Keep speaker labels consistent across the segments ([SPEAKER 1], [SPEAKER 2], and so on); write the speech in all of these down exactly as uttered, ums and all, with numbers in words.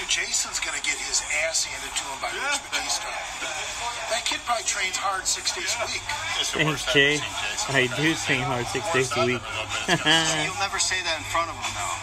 [SPEAKER 1] Jason's going to get his ass handed to him by Rich Batista. That kid probably trains hard six days a week.
[SPEAKER 2] Thanks, Jay. I do train hard six days a week.
[SPEAKER 3] You'll never say that in front of him, though.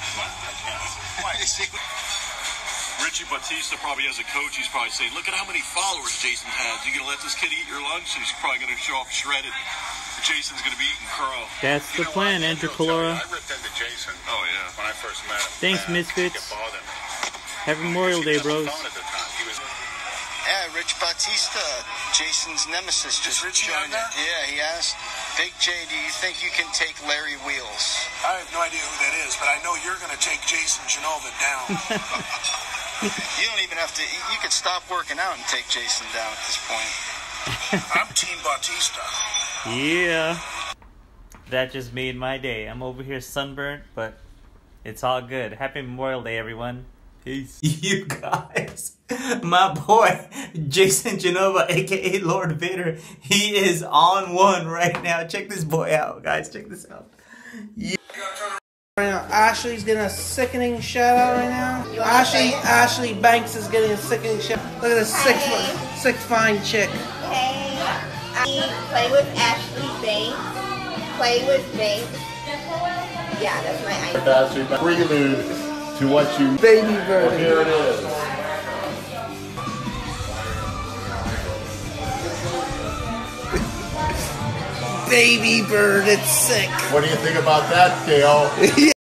[SPEAKER 4] Richie Batista probably as a coach, he's probably saying, look at how many followers Jason has. You going to let this kid eat your lunch? He's probably going to show off shredded. Jason's going to be eating curl.
[SPEAKER 2] That's the plan, Enter Calora.
[SPEAKER 5] I ripped into Jason.
[SPEAKER 4] Oh, yeah.
[SPEAKER 5] When I first met him.
[SPEAKER 2] Thanks, Misfits. Happy Memorial Day, bros.
[SPEAKER 3] Yeah, Rich Batista, Jason's nemesis, just
[SPEAKER 1] Richie
[SPEAKER 3] joined
[SPEAKER 1] on
[SPEAKER 3] it.
[SPEAKER 1] there?
[SPEAKER 3] Yeah, he asked, Big J, do you think you can take Larry Wheels?
[SPEAKER 1] I have no idea who that is, but I know you're going to take Jason Genova down.
[SPEAKER 3] You don't even have to, you could stop working out and take Jason down at this point.
[SPEAKER 1] I'm Team Batista.
[SPEAKER 2] Yeah. That just made my day. I'm over here sunburnt, but it's all good. Happy Memorial Day, everyone. Peace.
[SPEAKER 6] You guys, my boy, Jason Genova, aka Lord Vader, he is on one right now. Check this boy out, guys. Check this out. Yeah.
[SPEAKER 7] Right now, Ashley's getting a sickening shout out right now. Ashley, Ashley Banks is getting a sickening shout. Look at this sick, sick fine chick.
[SPEAKER 8] Hey, I play with Ashley Banks. Play with Banks. Yeah, that's my idea.
[SPEAKER 5] That's your prelude to what you...
[SPEAKER 7] Baby bird.
[SPEAKER 5] Well, here it is.
[SPEAKER 7] Baby bird, it's sick.
[SPEAKER 5] What do you think about that, Dale?